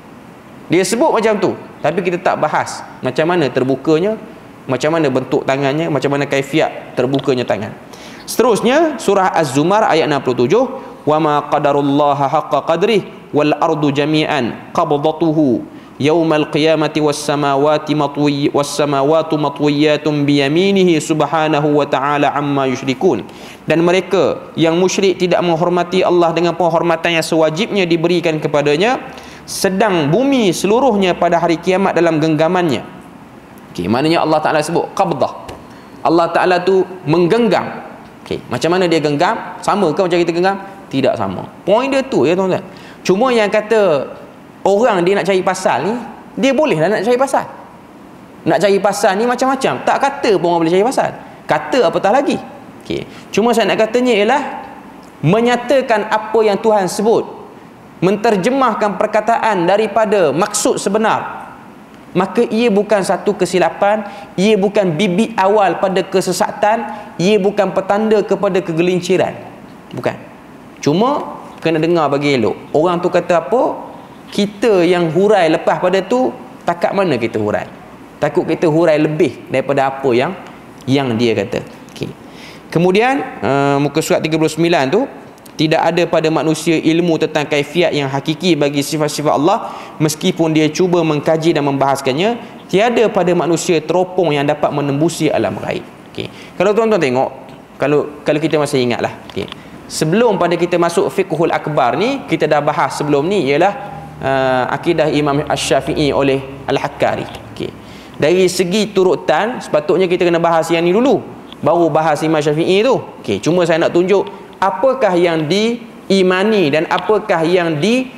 Dia sebut macam tu, tapi kita tak bahas macam mana terbukanya, macam mana bentuk tangannya, macam mana kaifiat terbukanya tangan. Seterusnya surah Az-Zumar ayat enam puluh tujuh, wa ma qadarullaha haqqa qadrih wal ardu jami'an qabdatuhu yaumal qiyamati was samawati matwi was samawati matwiyatun bi yaminihi subhanahu wa ta'ala amma yusyrikun. Dan mereka yang musyrik tidak menghormati Allah dengan penghormatan yang sewajibnya diberikan kepadanya, sedang bumi seluruhnya pada hari kiamat dalam genggamannya. Okey, maknanya Allah Ta'ala sebut qabdah, Allah Ta'ala tu menggenggam. Okey, macam mana dia genggam? Sama ke macam kita genggam? Tidak sama. Point dia tu ya tuan-tuan. Cuma yang kata orang dia nak cari pasal ni, dia boleh lah nak cari pasal. Nak cari pasal ni macam-macam. Tak kata pun orang boleh cari pasal. Kata apatah lagi. Okay. Cuma saya nak katanya ialah menyatakan apa yang Tuhan sebut, menterjemahkan perkataan daripada maksud sebenar, maka ia bukan satu kesilapan, ia bukan bibit awal pada kesesatan, ia bukan petanda kepada kegelinciran. Bukan. Cuma kena dengar bagi elok. Orang tu kata apa, kita yang hurai lepas pada tu, takat mana kita hurai? Takut kita hurai lebih daripada apa yang yang dia kata. Okay. Kemudian uh, muka surat tiga puluh sembilan tu, tidak ada pada manusia ilmu tentang kaifiat yang hakiki bagi sifat-sifat Allah, meskipun dia cuba mengkaji dan membahaskannya. Tiada pada manusia teropong yang dapat menembusi alam gaib. Okay. Kalau tuan-tuan tengok, kalau kalau kita masih ingatlah, okay, sebelum pada kita masuk fiqhul akbar ni, kita dah bahas sebelum ni ialah Uh, akidah Imam Asy-Syafi'i oleh Al-Hakkari. Okay. Dari segi turutan sepatutnya kita kena bahas yang ni dulu, baru bahas Imam Syafi'i tu. Okay. Cuma saya nak tunjuk apakah yang diimani dan apakah yang di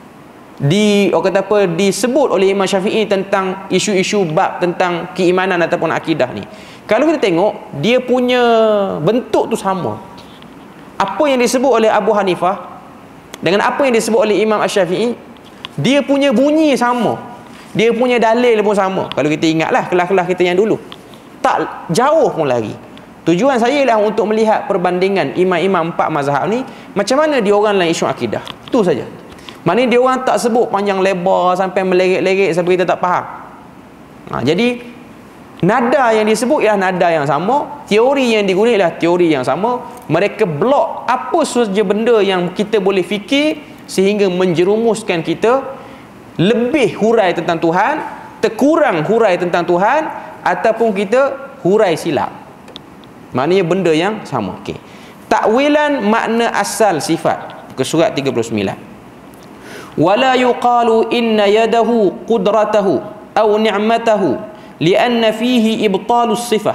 di orang kata apa disebut oleh Imam Syafi'i tentang isu-isu bab tentang keimanan ataupun akidah ni. Kalau kita tengok, dia punya bentuk tu sama. Apa yang disebut oleh Abu Hanifah dengan apa yang disebut oleh Imam Asy-Syafi'i, dia punya bunyi sama, dia punya dalil pun sama. Kalau kita ingatlah kelas-kelas kita yang dulu, tak jauh pun lagi. Tujuan saya ialah untuk melihat perbandingan imam-imam empat mazhab ni, macam mana dia orang dalam isu akidah. Itu saja. Maknanya dia orang tak sebut panjang lebar sampai melerik-lerik sampai kita tak faham. Ha, jadi nada yang disebut ialah nada yang sama, teori yang digunakan ialah teori yang sama. Mereka blok apa sahaja benda yang kita boleh fikir, sehingga menjerumuskan kita lebih hurai tentang Tuhan, terkurang hurai tentang Tuhan, ataupun kita hurai silap. Maknanya benda yang sama. Okay. Takwilan makna asal sifat, ke surat tiga puluh sembilan. Wala yuqalu inna yadahu qudratahu aw ni'matahu lianna fihi ibtalus sifah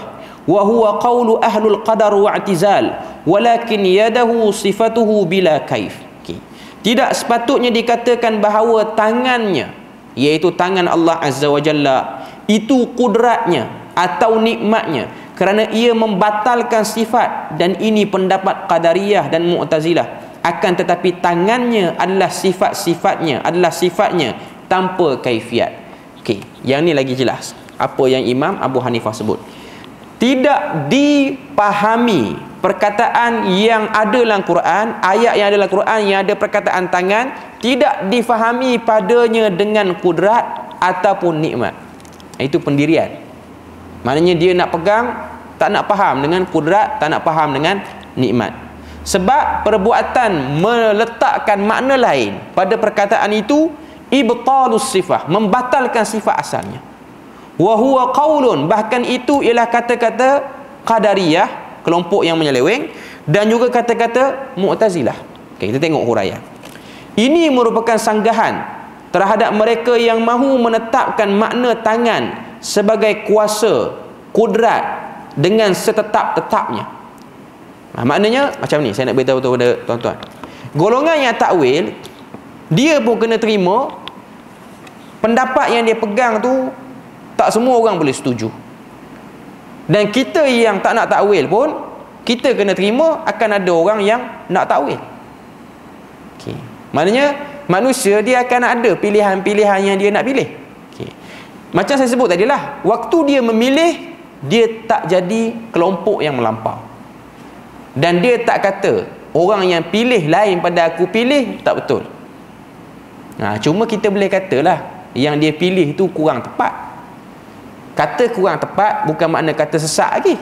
wa huwa qawlu ahlul qadar wa i'tizal walakin yadahu sifatuhu bila kaif. Okay. Tidak sepatutnya dikatakan bahawa tangannya, iaitu tangan Allah Azza wa Jalla, itu kudratnya atau nikmatnya, kerana ia membatalkan sifat, dan ini pendapat Qadariyah dan Mu'tazilah. Akan tetapi tangannya adalah sifat-sifatnya, adalah sifatnya tanpa kaifiat. Okey, yang ni lagi jelas apa yang Imam Abu Hanifah sebut. Tidak dipahami perkataan yang ada dalam Quran, ayat yang ada dalam Quran yang ada perkataan tangan, tidak difahami padanya dengan kudrat ataupun nikmat. Itu pendirian. Maknanya dia nak pegang, tak nak faham dengan kudrat, tak nak faham dengan nikmat. Sebab perbuatan meletakkan makna lain pada perkataan itu ibtalus sifah, membatalkan sifat asalnya. Wa huwa qaulun, bahkan itu ialah kata-kata Qadariyah, kelompok yang menyeleweng, dan juga kata-kata Mu'tazilah. Okay, kita tengok huraian. Ini merupakan sanggahan terhadap mereka yang mahu menetapkan makna tangan sebagai kuasa, kudrat dengan setetap-tetapnya. Ha, maknanya macam ni, saya nak beritahu kepada tuan-tuan. Golongan yang takwil, dia pun kena terima pendapat yang dia pegang tu tak semua orang boleh setuju. Dan kita yang tak nak takwil pun, kita kena terima akan ada orang yang nak takwil. Okay. Maknanya manusia dia akan ada pilihan-pilihan yang dia nak pilih. Okay. Macam saya sebut tadilah, waktu dia memilih, dia tak jadi kelompok yang melampau. Dan dia tak kata orang yang pilih lain pada aku pilih tak betul. Nah, cuma kita boleh katalah yang dia pilih itu kurang tepat. Kata kurang tepat bukan makna kata sesat lagi.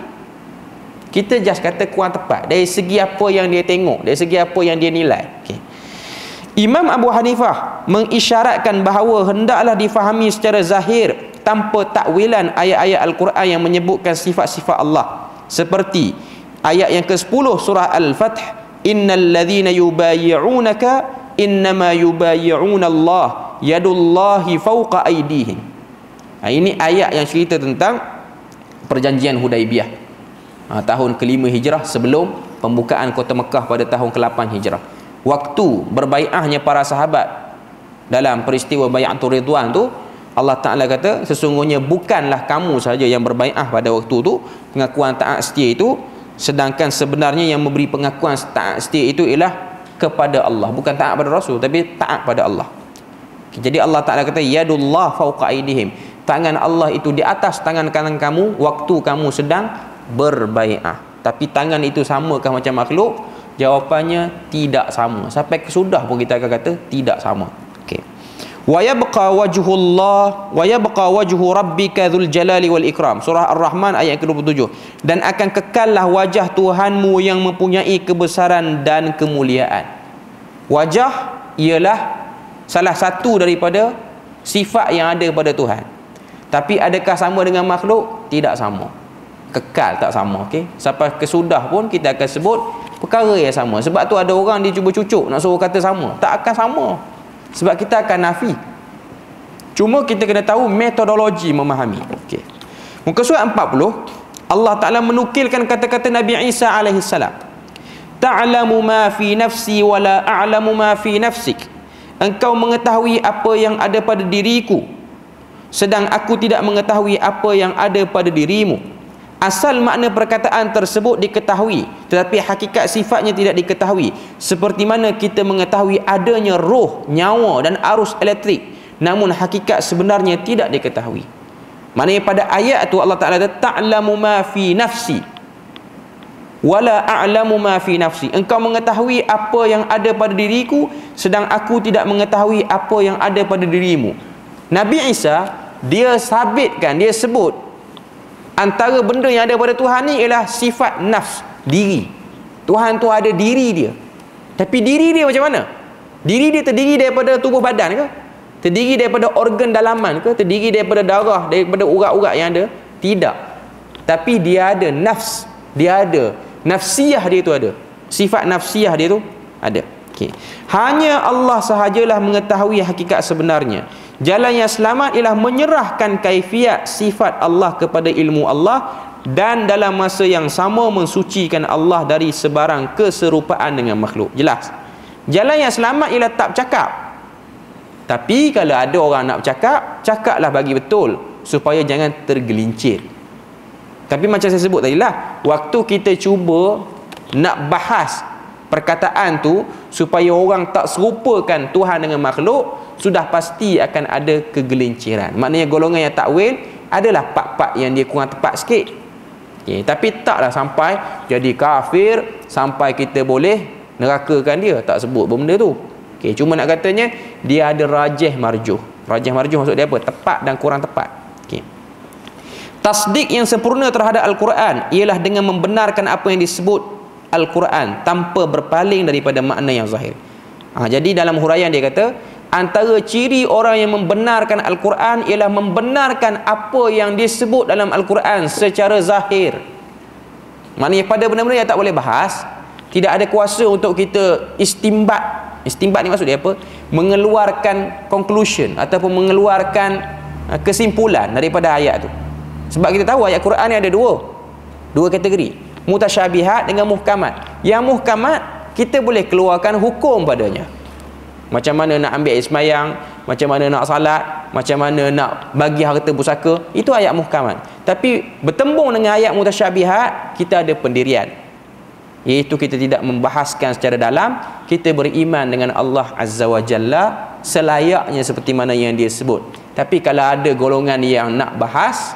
Kita just kata kurang tepat dari segi apa yang dia tengok, dari segi apa yang dia nilai. Okay. Imam Abu Hanifah mengisyaratkan bahawa hendaklah difahami secara zahir tanpa takwilan ayat-ayat Al-Quran yang menyebutkan sifat-sifat Allah, seperti ayat yang ke sepuluh surah Al-Fath, innal ladzina yubayyi'unaka innama yubayyi'una Allah yadullahi fawqa aydihim. Ha, ini ayat yang cerita tentang perjanjian Hudaibiyah, ha, tahun kelima Hijrah, sebelum pembukaan kota Mekah pada tahun ke lapan Hijrah. Waktu berbai'ahnya para sahabat dalam peristiwa Bai'atul Ridwan tu, Allah Ta'ala kata sesungguhnya bukanlah kamu sahaja yang berbai'ah pada waktu tu, pengakuan taat setia itu, sedangkan sebenarnya yang memberi pengakuan taat setia itu ialah kepada Allah, bukan taat pada Rasul tapi taat pada Allah. Jadi Allah Ta'ala kata yadullah fawqa aydihim, tangan Allah itu di atas tangan kanan kamu waktu kamu sedang berbai'ah. Tapi tangan itu samakah macam makhluk? Jawapannya tidak sama. Sampai kesudah pun kita akan kata tidak sama. Okey. Wa yabqa wajhullah wa yabqa wajhu rabbika dzul jalali wal ikram, surah Ar-Rahman ayat ke dua puluh tujuh. Dan akan kekallah wajah Tuhanmu yang mempunyai kebesaran dan kemuliaan. Wajah ialah salah satu daripada sifat yang ada pada Tuhan. Tapi adakah sama dengan makhluk? Tidak sama. Kekal tak sama. Okey. Sampai kesudah pun kita akan sebut perkara yang sama. Sebab tu ada orang dia cuba cucuk nak suruh kata sama. Tak akan sama. Sebab kita akan nafi. Cuma kita kena tahu metodologi memahami. Okey. Muka surat empat puluh, Allah Ta'ala menukilkan kata-kata Nabi Isa alaihi salam. Ta'lamu ma fi nafsi wa la a'lamu ma fi nafsik. Engkau mengetahui apa yang ada pada diriku, sedang aku tidak mengetahui apa yang ada pada dirimu. Asal makna perkataan tersebut diketahui, tetapi hakikat sifatnya tidak diketahui. Seperti mana kita mengetahui adanya roh, nyawa dan arus elektrik, namun hakikat sebenarnya tidak diketahui. Maknanya pada ayat tu Allah Ta'ala kata ta'lamu ma fi nafsi wala a'lamu ma fi nafsi. Engkau mengetahui apa yang ada pada diriku, sedang aku tidak mengetahui apa yang ada pada dirimu. Nabi Isa dia sabitkan, dia sebut antara benda yang ada pada Tuhan ni ialah sifat nafs, diri. Tuhan tu ada diri dia. Tapi diri dia macam mana? Diri dia terdiri daripada tubuh badan ke? Terdiri daripada organ dalaman ke? Terdiri daripada darah, daripada urat-urat yang ada? Tidak. Tapi dia ada nafs, dia ada nafsiyah, dia tu ada. Sifat nafsiyah dia tu ada. Okay. Hanya Allah sahajalah mengetahui hakikat sebenarnya. Jalan yang selamat ialah menyerahkan kaifiat sifat Allah kepada ilmu Allah dan dalam masa yang sama mensucikan Allah dari sebarang keserupaan dengan makhluk. Jelas. Jalan yang selamat ialah tak bercakap. Tapi kalau ada orang nak bercakap, cakaplah bagi betul supaya jangan tergelincir. Tapi macam saya sebut tadi lah, waktu kita cuba nak bahas perkataan tu supaya orang tak serupakan Tuhan dengan makhluk, sudah pasti akan ada kegelinciran. Maknanya golongan yang takwil adalah part-part yang dia kurang tepat sikit. Okay, tapi taklah sampai jadi kafir, sampai kita boleh nerakakan dia, tak sebut benda tu. Okay, cuma nak katanya dia ada rajih marjuh. Rajih marjuh maksud dia apa? Tepat dan kurang tepat. Okay. Tasdik yang sempurna terhadap Al-Quran ialah dengan membenarkan apa yang disebut Al-Quran tanpa berpaling daripada makna yang zahir. Ha, jadi dalam huraian dia kata, antara ciri orang yang membenarkan Al-Quran ialah membenarkan apa yang disebut dalam Al-Quran secara zahir. Maknanya pada benda-benda yang tak boleh bahas, tidak ada kuasa untuk kita istimbat. Istimbat ni maksud dia apa? Mengeluarkan conclusion ataupun mengeluarkan kesimpulan daripada ayat tu. Sebab kita tahu ayat Quran ni ada dua. Dua kategori. Mutasyabihat dengan muhkamat. Yang muhkamat, kita boleh keluarkan hukum padanya. Macam mana nak ambil air semayang, macam mana nak salat, macam mana nak bagi harta pusaka, itu ayat muhkamat. Tapi bertembung dengan ayat mutasyabihat, kita ada pendirian, iaitu kita tidak membahaskan secara dalam, kita beriman dengan Allah Azza wa Jalla selayaknya seperti mana yang dia sebut. Tapi kalau ada golongan yang nak bahas,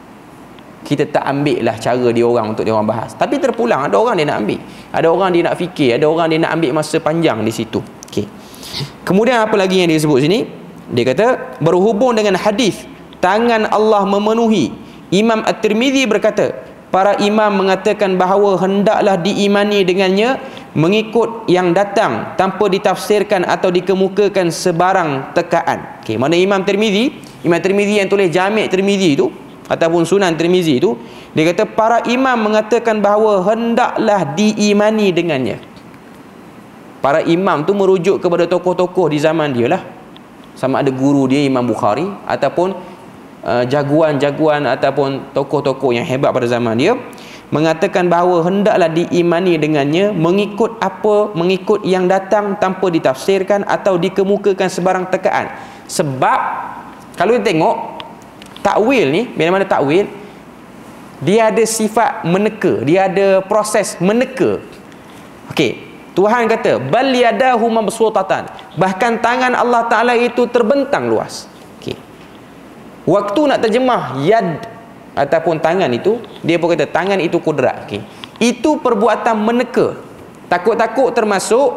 kita tak ambil lah cara dia orang untuk dia orang bahas. Tapi terpulang, ada orang dia nak ambil, ada orang dia nak fikir, ada orang dia nak ambil masa panjang di situ. Okey. Kemudian apa lagi yang dia sebut sini? Dia kata berhubung dengan hadis tangan Allah memenuhi. Imam At-Tirmizi berkata, para imam mengatakan bahawa hendaklah diimani dengannya mengikut yang datang tanpa ditafsirkan atau dikemukakan sebarang tekaan. Okey, mana Imam Tirmizi, Imam Tirmizi yang tulis Jami' Tirmizi itu ataupun Sunan Tirmizi itu, dia kata para imam mengatakan bahawa hendaklah diimani dengannya. Para imam tu merujuk kepada tokoh-tokoh di zaman dia lah. Sama ada guru dia Imam Bukhari ataupun uh, jagoan-jagoan ataupun tokoh-tokoh yang hebat pada zaman dia, mengatakan bahawa hendaklah diimani dengannya mengikut apa, mengikut yang datang tanpa ditafsirkan atau dikemukakan sebarang tekaan. Sebab kalau kita tengok takwil ni, bila mana takwil, dia ada sifat meneka, dia ada proses meneka. Okey, Tuhan kata bal yadahu mabsutatan, bahkan tangan Allah Taala itu terbentang luas. Okey, waktu nak terjemah yad ataupun tangan itu, dia pun kata tangan itu kudrat. Okey, itu perbuatan meneka. Takut-takut termasuk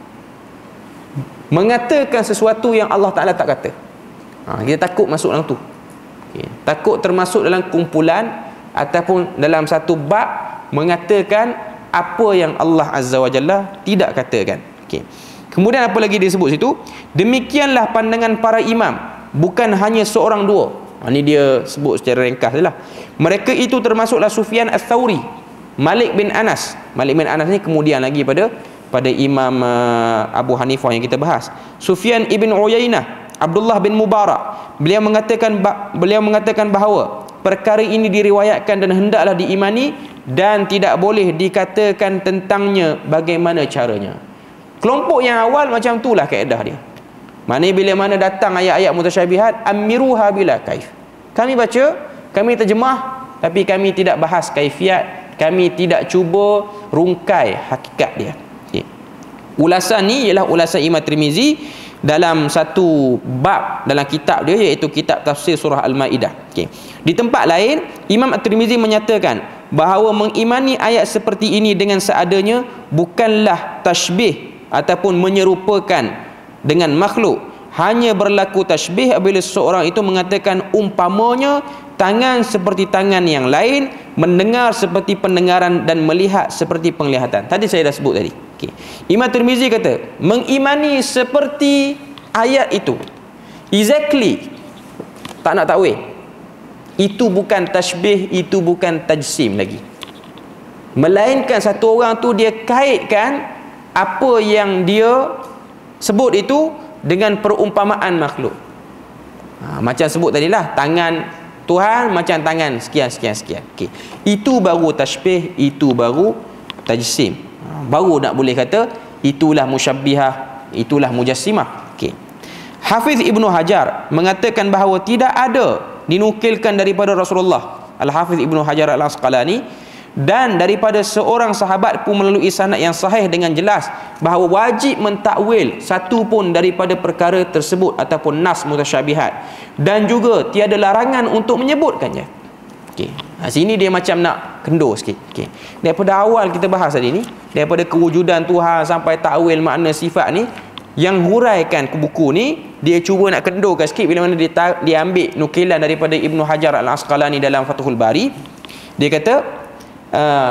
mengatakan sesuatu yang Allah Taala tak kata. Ha, kita takut masuk dalam tu. Okay. Takut termasuk dalam kumpulan ataupun dalam satu bab mengatakan apa yang Allah Azza wa Jalla tidak katakan. Okay. Kemudian apa lagi dia sebut situ? Demikianlah pandangan para imam, bukan hanya seorang dua. Ini dia sebut secara ringkas lah. Mereka itu termasuklah Sufyan Ats-Tsauri, Malik bin Anas. Malik bin Anas ni kemudian lagi pada pada Imam uh, Abu Hanifah yang kita bahas. Sufyan ibn Uyainah, Abdullah bin Mubarak, beliau mengatakan beliau mengatakan bahawa perkara ini diriwayatkan dan hendaklah diimani dan tidak boleh dikatakan tentangnya bagaimana caranya. Kelompok yang awal macam itulah kaedah dia. Maknanya bila mana datang ayat-ayat mutasyabihat, amiruha bila kaif. Kami baca, kami terjemah, tapi kami tidak bahas kaifiat, kami tidak cuba rungkai hakikat dia. Okay. Ulasan ni ialah ulasan Imam Tirmizi dalam satu bab dalam kitab dia, iaitu kitab tafsir surah Al-Maidah. Okay. Di tempat lain Imam At-Tirmizi menyatakan bahawa mengimani ayat seperti ini dengan seadanya bukanlah tashbih ataupun menyerupakan dengan makhluk. Hanya berlaku tashbih apabila seseorang itu mengatakan umpamanya tangan seperti tangan yang lain, mendengar seperti pendengaran dan melihat seperti penglihatan. Tadi saya dah sebut tadi. Okay. Imam Tirmizi kata mengimani seperti ayat itu exactly, tak nak takwil, itu bukan tashbih, itu bukan tajsim lagi, melainkan satu orang tu dia kaitkan apa yang dia sebut itu dengan perumpamaan makhluk. Ha, macam sebut tadilah, tangan Tuhan macam tangan sekian sekian sekian. Okey. Itu baru tashbih, itu baru tajsim. Ha, baru nak boleh kata itulah musyabbihah, itulah mujassimah. Okey. Hafiz Ibnu Hajar mengatakan bahawa tidak ada dinukilkan daripada Rasulullah, Al-Hafiz Ibnu Hajar Al-Asqalani, dan daripada seorang sahabat pun melalui sanad yang sahih dengan jelas bahawa wajib mentakwil satu pun daripada perkara tersebut ataupun nas mutasyabihat, dan juga tiada larangan untuk menyebutkannya. Okey. Ha, sini dia macam nak kendur sikit. Okey. Daripada awal kita bahas tadi ni, daripada kewujudan Tuhan sampai takwil makna sifat ni, yang huraikan ke buku ni dia cuba nak kendurkan sikit bila mana dia, dia ambil nukilan daripada Ibnu Hajar Al-Asqalani dalam Fathul Bari. Dia kata uh,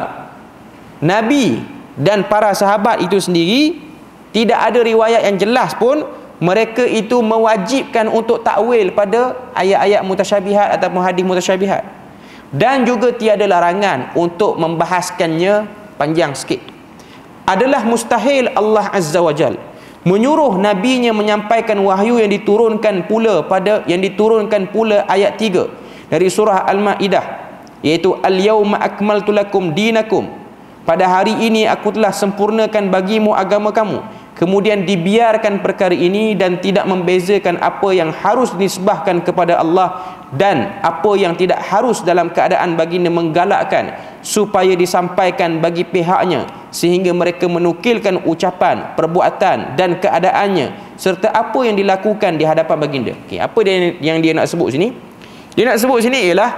Nabi dan para sahabat itu sendiri tidak ada riwayat yang jelas pun mereka itu mewajibkan untuk takwil pada ayat-ayat mutasyabihat ataupun hadis mutasyabihat, dan juga tiada larangan untuk membahaskannya panjang sikit. Adalah mustahil Allah Azza wa Jal menyuruh nabinya menyampaikan wahyu yang diturunkan pula pada yang diturunkan pula ayat tiga dari surah Al-Maidah, iaitu al-yauma akmaltu lakum dinakum, pada hari ini aku telah sempurnakan bagimu agama kamu. Kemudian dibiarkan perkara ini dan tidak membezakan apa yang harus dinisbahkan kepada Allah dan apa yang tidak harus, dalam keadaan baginda menggalakkan supaya disampaikan bagi pihaknya, sehingga mereka menukilkan ucapan, perbuatan dan keadaannya serta apa yang dilakukan di hadapan baginda. Okey, apa dia yang dia nak sebut sini? Dia nak sebut sini ialah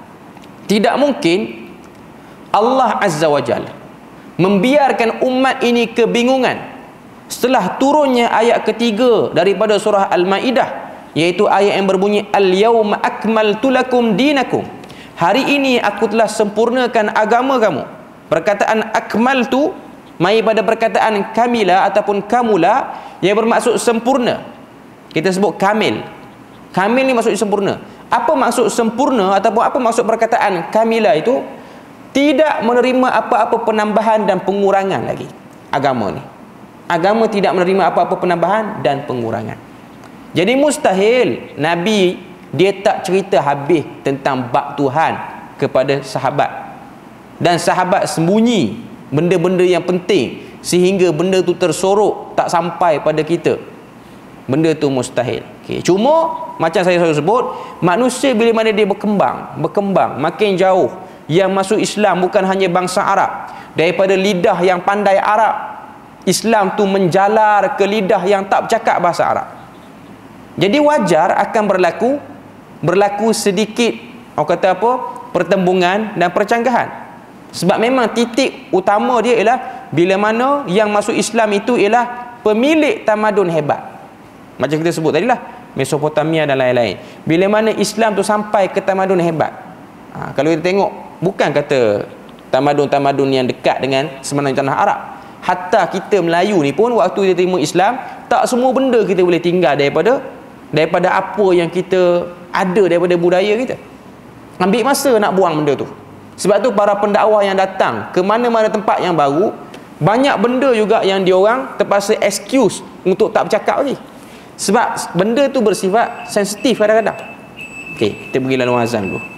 tidak mungkin Allah Azza wa Jalla membiarkan umat ini kebingungan setelah turunnya ayat ketiga daripada surah Al-Maidah, iaitu ayat yang berbunyi al-yauma akmaltu lakum dinakum, hari ini aku telah sempurnakan agama kamu. Perkataan akmaltu mai pada perkataan kamila ataupun kamula yang bermaksud sempurna. Kita sebut kamil. Kamil ni maksud sempurna. Apa maksud sempurna ataupun apa maksud perkataan kamila itu? Tidak menerima apa-apa penambahan dan pengurangan lagi agama ni. Agama tidak menerima apa-apa penambahan dan pengurangan. Jadi mustahil Nabi dia tak cerita habis tentang bab Tuhan kepada sahabat, dan sahabat sembunyi benda-benda yang penting sehingga benda tu tersorok tak sampai pada kita. Benda tu mustahil. Okay. Cuma macam saya selalu sebut, manusia bila mana dia berkembang, berkembang makin jauh, yang masuk Islam bukan hanya bangsa Arab, daripada lidah yang pandai Arab, Islam tu menjalar ke lidah yang tak bercakap bahasa Arab. Jadi wajar akan berlaku berlaku sedikit, orang kata apa, pertembungan dan percanggahan. Sebab memang titik utama dia ialah bila mana yang masuk Islam itu ialah pemilik tamadun hebat. Macam kita sebut tadi lah, Mesopotamia dan lain-lain. Bila mana Islam tu sampai ke tamadun hebat. Ha, kalau kita tengok, bukan kata tamadun-tamadun yang dekat dengan semenanjung tanah Arab. Hatta kita Melayu ni pun waktu kita terima Islam, tak semua benda kita boleh tinggal daripada daripada apa yang kita ada, daripada budaya kita. Ambil masa nak buang benda tu. Sebab tu para pendakwah yang datang ke mana-mana tempat yang baru, banyak benda juga yang diorang terpaksa excuse untuk tak bercakap lagi. Sebab benda tu bersifat sensitif kadang-kadang. Okey, kita pergi lalu azan dulu.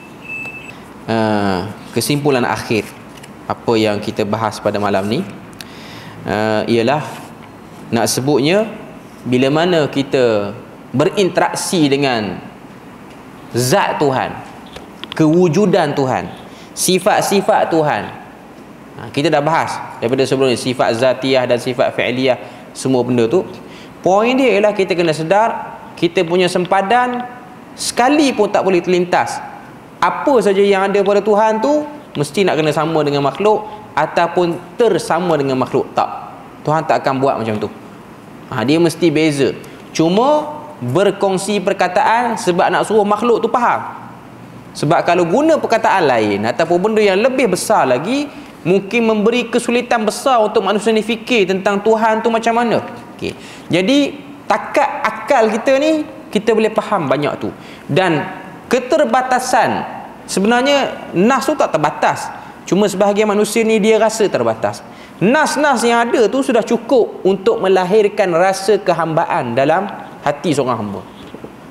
Uh, kesimpulan akhir apa yang kita bahas pada malam ni Uh, ialah nak sebutnya, bila mana kita berinteraksi dengan zat Tuhan, kewujudan Tuhan, sifat-sifat Tuhan, ha, kita dah bahas daripada sebelum ni, sifat zatiyah dan sifat fi'liyah, semua benda tu. Poin dia ialah kita kena sedar kita punya sempadan sekali pun tak boleh terlintas apa saja yang ada pada Tuhan tu mesti nak kena sama dengan makhluk ataupun tersama dengan makhluk. Tak, Tuhan tak akan buat macam tu. Ha, dia mesti beza. Cuma berkongsi perkataan sebab nak suruh makhluk tu faham. Sebab kalau guna perkataan lain ataupun benda yang lebih besar lagi, mungkin memberi kesulitan besar untuk manusia ni fikir tentang Tuhan tu macam mana. Okay. Jadi takat akal kita ni, kita boleh faham banyak tu. Dan keterbatasan, sebenarnya nas tu tak terbatas, cuma sebahagian manusia ni dia rasa terbatas. Nas-nas yang ada tu sudah cukup untuk melahirkan rasa kehambaan dalam hati seorang hamba.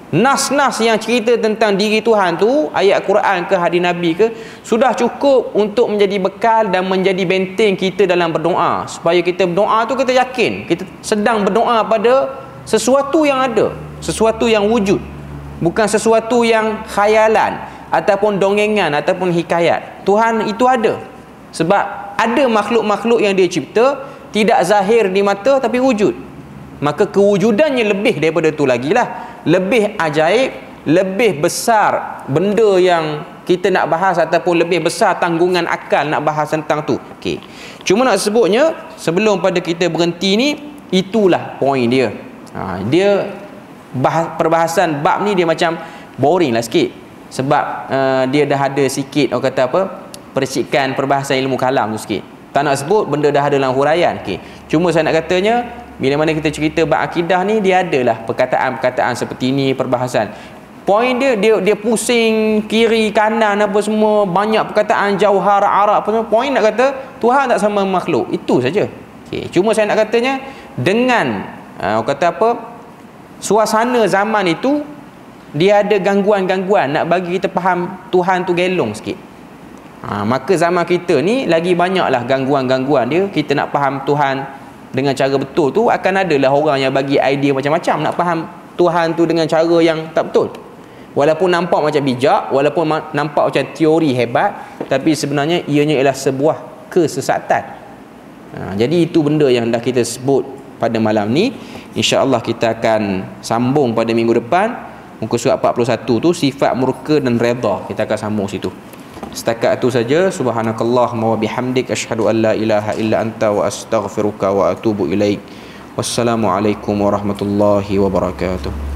Nas-nas yang cerita tentang diri Tuhan tu, ayat Quran ke hadis Nabi ke, sudah cukup untuk menjadi bekal dan menjadi benteng kita dalam berdoa. Supaya kita berdoa tu kita yakin kita sedang berdoa pada sesuatu yang ada, sesuatu yang wujud, bukan sesuatu yang khayalan ataupun dongengan ataupun hikayat. Tuhan itu ada. Sebab ada makhluk-makhluk yang dia cipta tidak zahir di mata tapi wujud. Maka kewujudannya lebih daripada tu lagi lah, lebih ajaib, lebih besar benda yang kita nak bahas ataupun lebih besar tanggungan akal nak bahas tentang tu. Okey. Cuma nak sebutnya sebelum pada kita berhenti ni, itulah poin dia. Ha, dia bahas, perbahasan bab ni dia macam boring lah sikit. Sebab uh, dia dah ada sikit orang kata apa, percikan perbahasan ilmu kalam tu sikit. Tak nak sebut benda dah ada dalam huraian. Okey. Cuma saya nak katanya, bila mana kita cerita bab akidah ni, dia adalah perkataan-perkataan seperti ni, perbahasan. Poin dia, dia dia pusing kiri kanan apa semua, banyak perkataan jauhar Arab apa semua. Poin nak kata Tuhan tak sama makhluk. Itu saja. Okey. Cuma saya nak katanya dengan uh, orang kata apa, suasana zaman itu dia ada gangguan-gangguan nak bagi kita faham Tuhan tu gelong sikit. Ha, maka zaman kita ni lagi banyaklah gangguan-gangguan dia. Kita nak faham Tuhan dengan cara betul tu, akan adalah orang yang bagi idea macam-macam nak faham Tuhan tu dengan cara yang tak betul. Walaupun nampak macam bijak, walaupun nampak macam teori hebat, tapi sebenarnya ianya ialah sebuah kesesatan. Ha, jadi itu benda yang dah kita sebut pada malam ni. InsyaAllah kita akan sambung pada minggu depan. Muka surat empat puluh satu tu, sifat murka dan redha. Kita akan sambung situ. Setakat itu saja. Subhanakallahumma wa bihamdik, asyhadu an la ilaha illa anta wa astaghfiruka wa atubu ilaik. Wassalamualaikum warahmatullahi wabarakatuh.